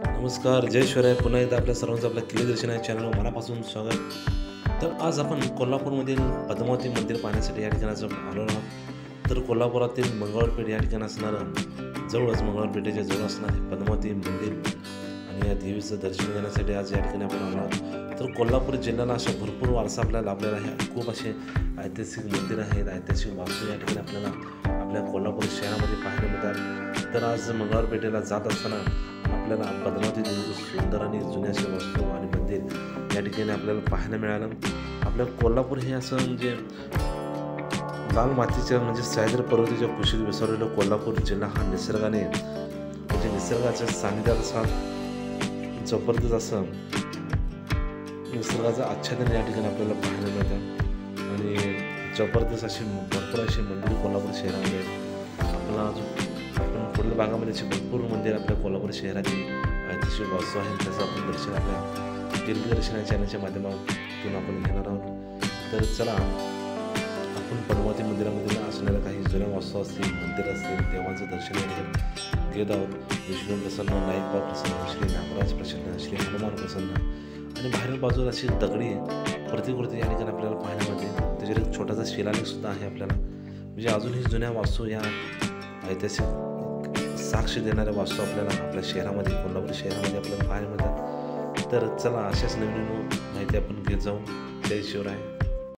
नमस्कार, जय शिवराय. पुन्हा एकदा आपल्या सर्वांचं आपल्या किल्ले दर्शन या चॅनलवर मनापासून स्वागत. तर आज आपण कोल्हापूरमधील पद्मावती मंदिर पाहण्यासाठी या ठिकाणाचं आलो आहोत. तर कोल्हापुरातील मंगळवारपेठ या ठिकाणी असणारं जवळच मंगळवारपेठेच्या जवळ असणारे पद्मावती मंदिर आणि या देवीचं दर्शन घेण्यासाठी आज या ठिकाणी आपण आलो आहोत. तर कोल्हापूर जिल्ह्याला अशा भरपूर वारसा आपल्याला लाभलेला आहे. खूप असे ऐतिहासिक मंदिर आहेत, ऐतिहासिक वास्तू या ठिकाणी आपल्याला आपल्या कोल्हापूर शहरामध्ये पाहायला मिळतात. तर आज मंगळवारपेठेला जात असताना आपल्याला पद्मावती देवीचं सुंदर आणि जुन्याशी वस्तू आणि मंदिर या ठिकाणी आपल्याला पाहायला मिळालं. आपल्या कोल्हापूर हे असं म्हणजे लाल मातीच्या म्हणजे सह्याद्री पर्वताच्या कुशीत विसरलेलं कोल्हापूर जिल्हा हा निसर्गाने म्हणजे निसर्गाच्या सानिध्यात असा जबरदस्त असं निसर्गाचं आच्छादन या ठिकाणी आपल्याला पाहायला मिळतं आणि जबरदस्त अशी भरपूर अशी मंदिर कोल्हापूर शहरामध्ये आहेत. आपल्याला अजून आपण पुढील भागामध्ये अशी भरपूर मंदिर आपल्या कोल्हापूर शहरातील ऐतिहासिक वास्तू आहेत, त्याचं आपण दर्शन आपल्या गिरदर्शन या चॅनलच्या माध्यमातून आपण घेणार आहोत. तर चला आपण पद्मावती मंदिरामध्ये असणाऱ्या काही जुन्या वास्तू असतील, मंदिर असतील, देवांचं दर्शन घेत आहोत. विष्णू प्रसन्न, नाईकबा प्रसन्न, श्री नागराज प्रसन्न, श्री हनुमान प्रसन्न आणि बाहेरील बाजूला अशी दगडी प्रतिकृती या ठिकाणी आपल्याला पाहायला मिळते. त्याच्यावर एक छोटासा शिलालेख सुद्धा आहे आपल्याला. म्हणजे अजूनही जुन्या वास्तू या ऐतिहासिक साक्ष देणाऱ्या वास्तू आपल्याला आपल्या शहरामध्ये कोल्हापूर शहरामध्ये आपल्याला पाहायला मिळतात. तर चला अशाच नवीन माहिती आपण घेत जाऊ. जय शिवराय.